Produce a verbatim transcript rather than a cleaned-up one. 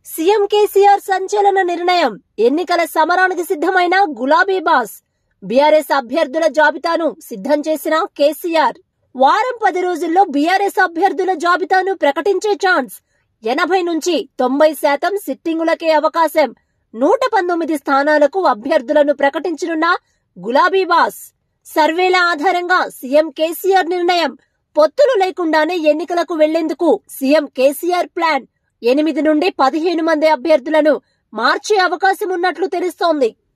CM KCR సంచలన నిర్ణయం. ఎన్నికల సమరానికి సిద్ధమైన గులాబీ బాస్. బీఆర్ఎస్ అభ్యర్థుల జాబితాను సిద్ధం చేసిన కేసీఆర్. వారం పది రోజుల్లో బీఆర్ఎస్ అభ్యర్థుల జాబితాను ప్రకటించే ఛాన్స్. ఎనభై నుంచి తొంభై శాతం సిట్టింగులకే అవకాశం. నూట పంతొమ్మిది స్థానాలకు అభ్యర్థులను ప్రకటించనున్న గులాబీ బాస్. సర్వేల ఆధారంగా సీఎం కేసీఆర్ నిర్ణయం. పొత్తులు లేకుండానే ఎన్నికలకు వెళ్లేందుకు సీఎం కేసీఆర్ ప్లాన్. ఎనిమిది నుండి పదిహేను మంది అభ్యర్థులను మార్చే అవకాశం ఉన్నట్లు తెలుస్తోంది.